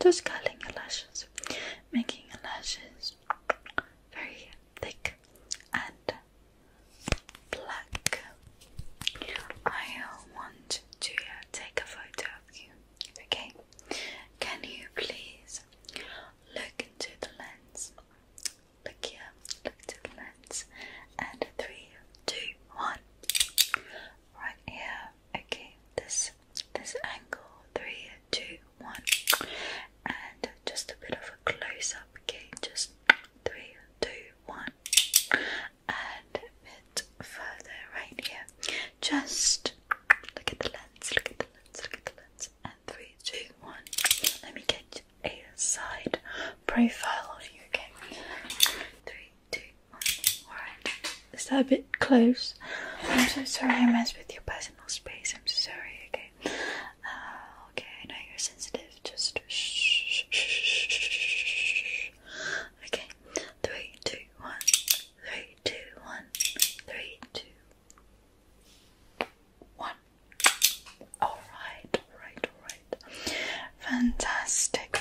just curling your lashes, making your lashes very thick and black. I want to take a photo of you. Okay, can you please look into the lens? Look here, look to the lens, and 3, 2, 1. Right here. Okay, this angle. 3, 2, 1, and just a bit of a close up. Okay, just 3, 2, 1, and a bit further right here. Just look at the lens. Look at the lens. Look at the lens. And 3, 2, 1. Let me get a side profile of you. Okay. 3, 2, 1. Alright. Is that a bit close? I'm so sorry I messed with your personal space. I'm so sorry. Okay. Okay, I know you're sensitive. Just shh, shh, shh, shh. Okay. 3, 2, 1. 3, 2, 1. 3, 2, 1. Alright. Fantastic.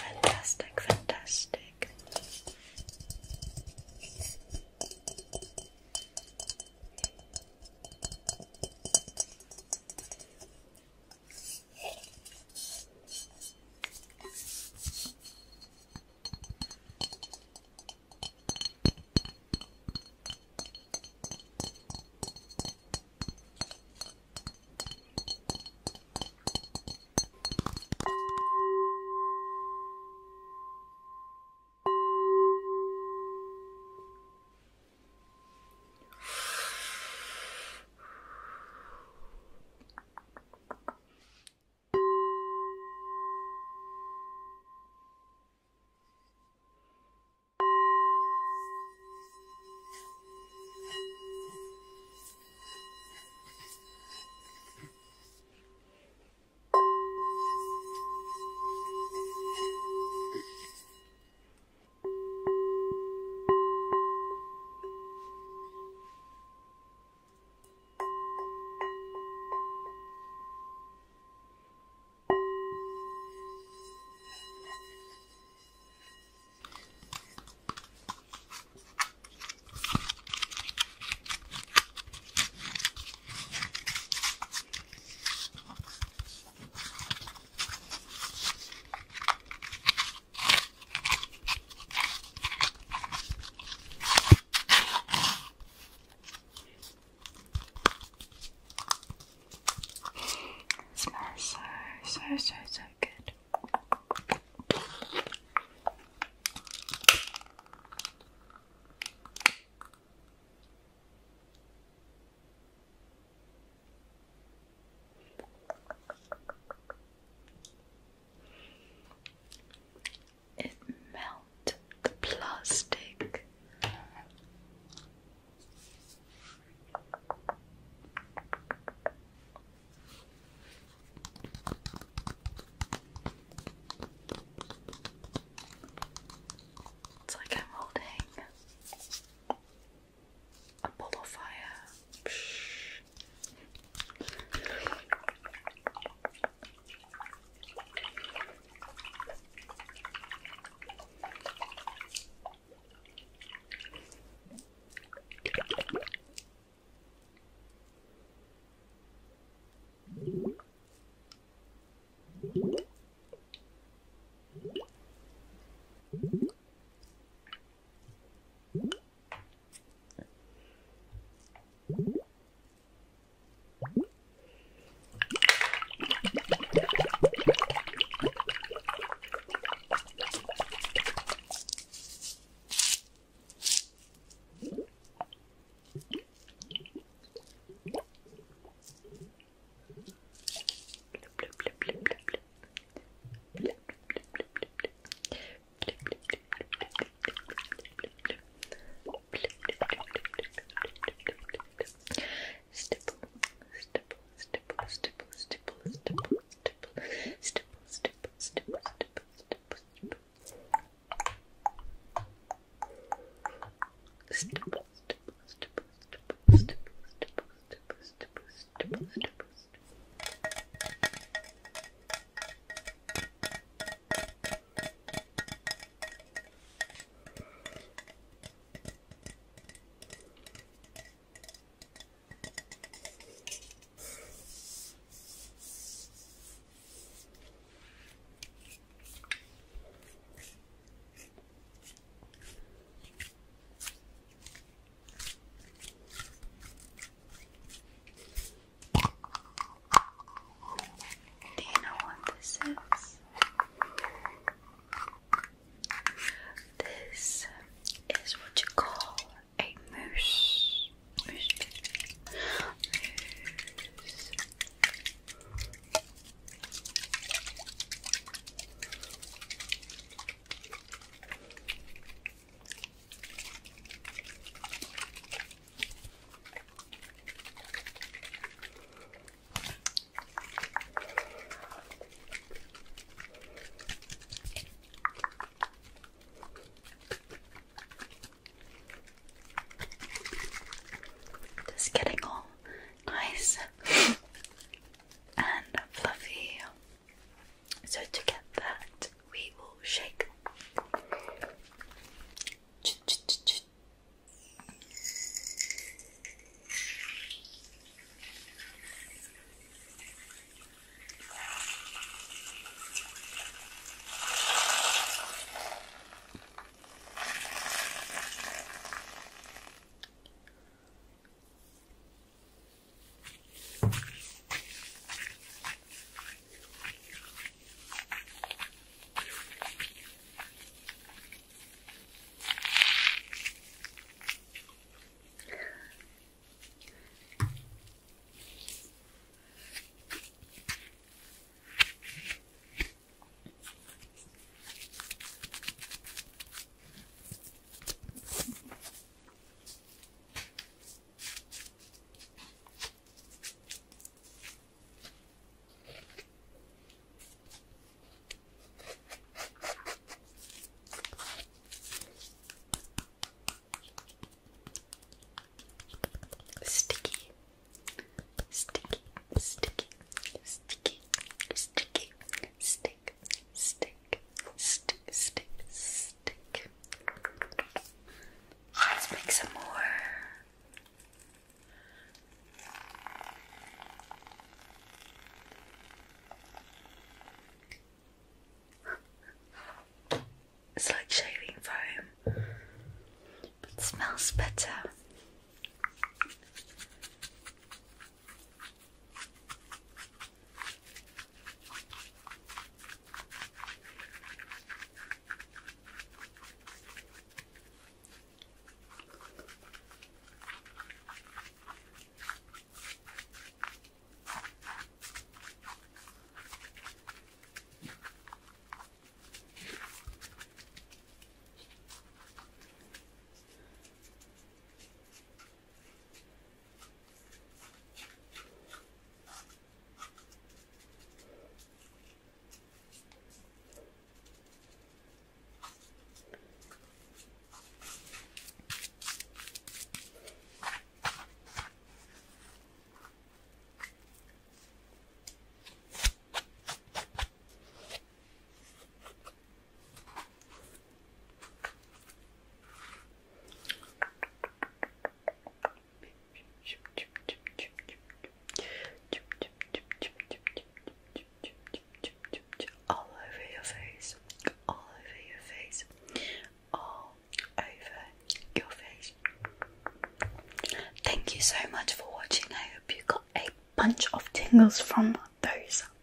So good. It melted the plastic. It's like shaving foam, but it smells better. All over your face, all over your face, all over your face. Thank you so much for watching. I hope you got a bunch of tingles from those